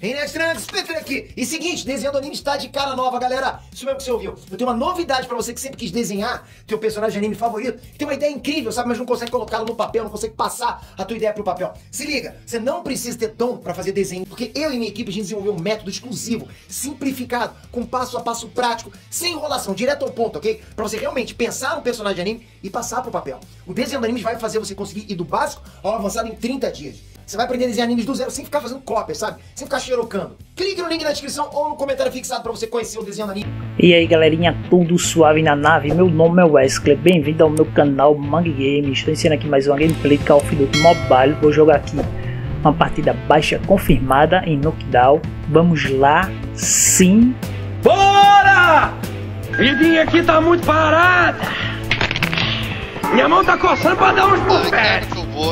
Hey, Nextrands, Peter aqui. E seguinte, Desenhando Anime está de cara nova, galera. Isso mesmo que você ouviu. Eu tenho uma novidade pra você que sempre quis desenhar teu personagem de anime favorito. Tem uma ideia incrível, sabe? Mas não consegue colocá-lo no papel, não consegue passar a tua ideia pro papel. Se liga, você não precisa ter dom pra fazer desenho, porque eu e minha equipe a gente desenvolveu um método exclusivo, simplificado, com passo a passo prático, sem enrolação, direto ao ponto, ok? Pra você realmente pensar no personagem de anime e passar pro papel. O Desenhando Animes vai fazer você conseguir ir do básico ao avançado em 30 dias. Você vai aprender a desenhar animes do zero sem ficar fazendo cópias, sabe? Sem ficar xerocando. Clique no link na descrição ou no comentário fixado pra você conhecer o Desenhando Anime. E aí galerinha, tudo suave na nave? Meu nome é Wesley, bem-vindo ao meu canal Mangue Games. Estou ensinando aqui mais uma gameplay de Call of Duty Mobile. Vou jogar aqui uma partida baixa confirmada em Knockdown. Vamos lá, sim. Bora! Vidinha aqui tá muito parada. Minha mão tá coçando pra dar uns bufetes.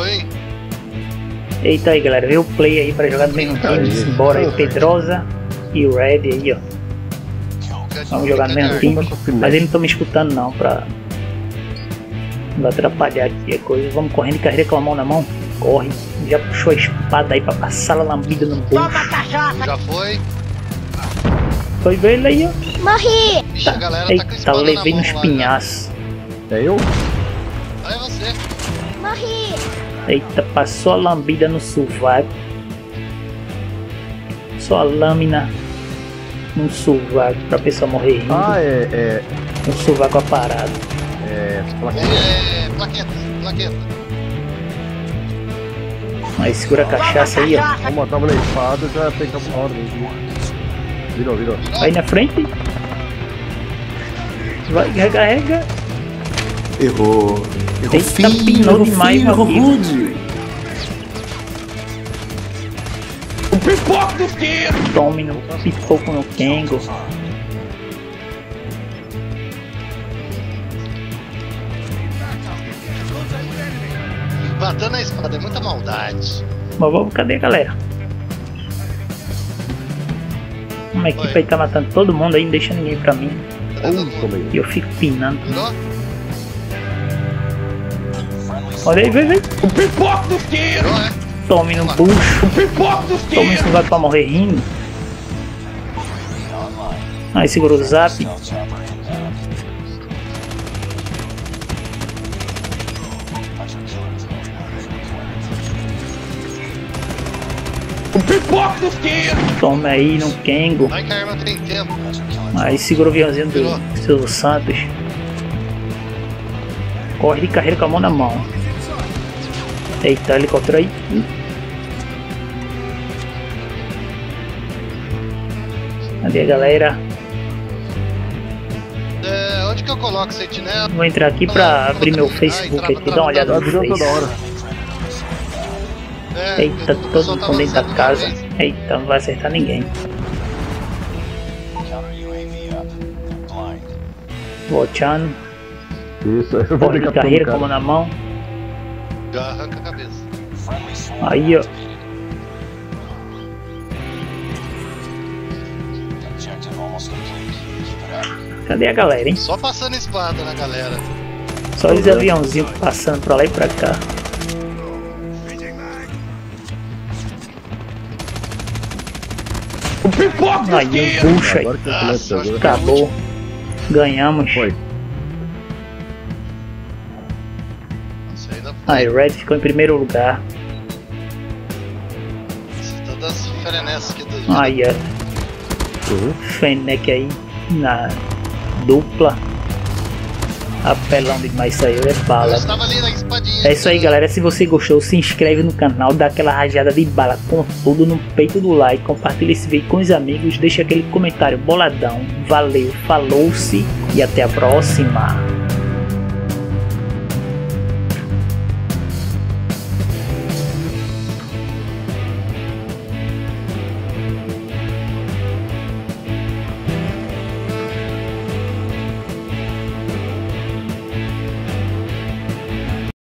Eita aí galera, vê o play aí pra jogar no mesmo time. Bora aí, Pedrosa e o Red aí, ó. Vamos jogar no mesmo time. Mas eles não estão me escutando não, pra não atrapalhar aqui a coisa. Vamos correndo e carreira com a mão na mão. Corre, já puxou a espada aí pra passar a lambida no bolso. Já foi. Foi ver ele aí, ó. Morri! Bicha, galera, eita, tá com espada levei na mão nos lá, pinhaços. É eu? É você. Morri! Eita, passou a lambida no sovaco. Só a lâmina no sovaco pra pessoa morrer rindo. Ah, é. Um sovaco aparado. Plaqueta. Aí segura a cachaça aí, ó. Vamos matar a espada, já tem que a ordem. Virou. Aí na frente. Vai, recarrega. Errou Eita, feio, pinou demais, errou meu rude. O pipoco do tiro! Tome no pipoco no Kengo. Batendo a espada, é muita maldade. Mas vamos, cadê a galera? Uma equipe aí tá matando todo mundo aí, não deixa ninguém pra mim. E eu fico pinando. Virou? Olha aí, vem. O pipoco do tiro! Virou, é? Tome no bucho. O pipoco do Tome tiro! isso, vai pra morrer rindo. Aí segura o zap. O pipoco do tiro! Tome aí no Kengo. Vai que a arma tem tempo. Aí segura o aviãozinho do Silvio Santos. Corre de carreira com a mão na mão. Eita, helicóptero aí. Cadê a galera? Onde que eu coloco sentinela? Vou entrar aqui pra abrir meu Facebook aqui, dar uma olhada no Virou toda hora. Face. Eita, todo mundo dentro da casa. Eita, não vai acertar ninguém. Watchando. Isso, eu vou Corre de ligar carreira pro com a mão na mão. Já arranca a cabeça. Aí, ó. Cadê a galera, hein? Só passando espada na galera. Só os aviãozinhos passando pra lá e pra cá. O pipoco do Aí, tiro! um puxa aí. Agora que eu começo agora. Acabou. Ganhamos. Foi. Nossa, ainda foi. Aí, Red ficou em primeiro lugar. Todas as frenécias aqui do Aí, ó. Fennec aí na dupla. Apelão demais, isso aí é bala. Eu estava ali na espadinha. É isso aí, galera. Se você gostou, se inscreve no canal, dá aquela rajada de bala com tudo no peito do like, compartilha esse vídeo com os amigos, deixa aquele comentário boladão. Valeu, falou-se e até a próxima.